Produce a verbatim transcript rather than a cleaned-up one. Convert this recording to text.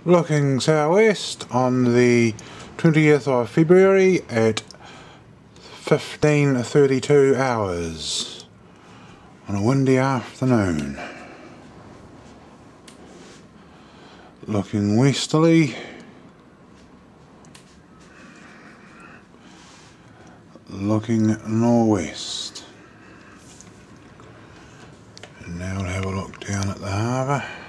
Looking southwest on the twentieth of February at fifteen thirty-two hours on a windy afternoon. Looking westerly, looking northwest. And now we'll have a look down at the harbour.